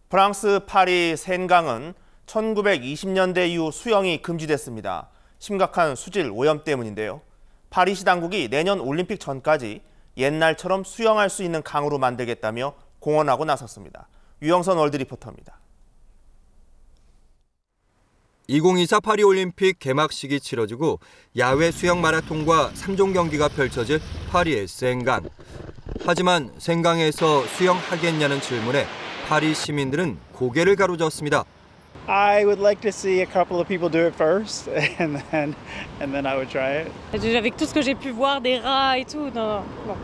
프랑스 파리 센강은 1920년대 이후 수영이 금지됐습니다. 심각한 수질 오염 때문인데요. 파리시 당국이 내년 올림픽 전까지 옛날처럼 수영할 수 있는 강으로 만들겠다며 공언하고 나섰습니다. 유영선 월드 리포터입니다. 2024 파리올림픽 개막식이 치러지고 야외 수영 마라톤과 3종 경기가 펼쳐질 파리의 센강. 하지만 센강에서 수영하겠냐는 질문에 파리 시민들은 고개를 가로젓습니다. I would like to see a couple of people do it first, and then I would try it. Avec tout ce que j'ai pu voir des rats et tout, non.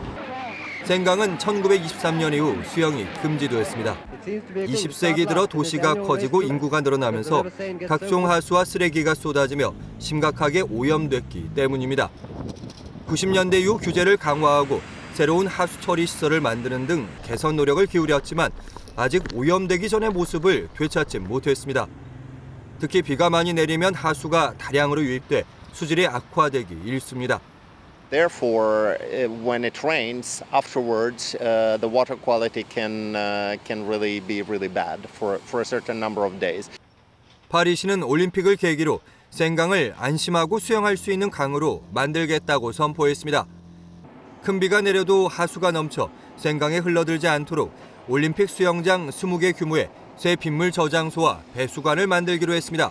센강은 1923년 이후 수영이 금지되었습니다. 20세기 들어 도시가 커지고 인구가 늘어나면서 각종 하수와 쓰레기가 쏟아지며 심각하게 오염됐기 때문입니다. 90년대 이후 규제를 강화하고 새로운 하수 처리 시설을 만드는 등 개선 노력을 기울였지만 아직 오염되기 전의 모습을 되찾지 못했습니다. 특히 비가 많이 내리면 하수가 다량으로 유입돼 수질이 악화되기 일쑤입니다. Therefore, when it rains, afterwards, the water quality can really be really bad for a certain number of days. 파리시는 올림픽을 계기로 센강을 안심하고 수영할 수 있는 강으로 만들겠다고 선포했습니다. 큰 비가 내려도 하수가 넘쳐 센강에 흘러들지 않도록 올림픽 수영장 20개 규모의 새 빗물 저장소와 배수관을 만들기로 했습니다.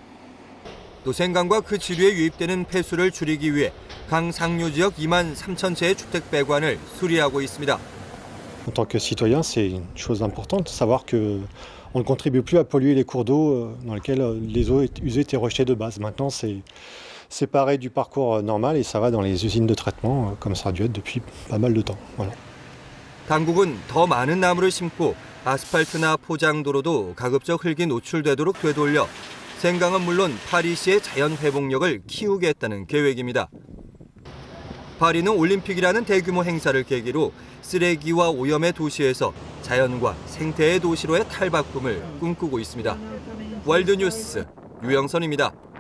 또 센강과 그 지류에 유입되는 폐수를 줄이기 위해 강 상류 지역 2만 3천 채의 주택 배관을 수리하고 있습니다. En tant que citoyen, c'est une chose importante de savoir que on ne contribue plus à polluer les cours d'eau dans lesquels les eaux usées étaient rejetées de base. Maintenant, c'est séparé du parcours normal et ça va dans les usines de traitement comme ça a dû être depuis pas mal de temps. Voilà. 당국은 더 많은 나무를 심고 아스팔트나 포장도로도 가급적 흙이 노출되도록 되돌려 센강은 물론 파리시의 자연 회복력을 키우겠다는 계획입니다. 파리는 올림픽이라는 대규모 행사를 계기로 쓰레기와 오염의 도시에서 자연과 생태의 도시로의 탈바꿈을 꿈꾸고 있습니다. 월드뉴스 유영선입니다.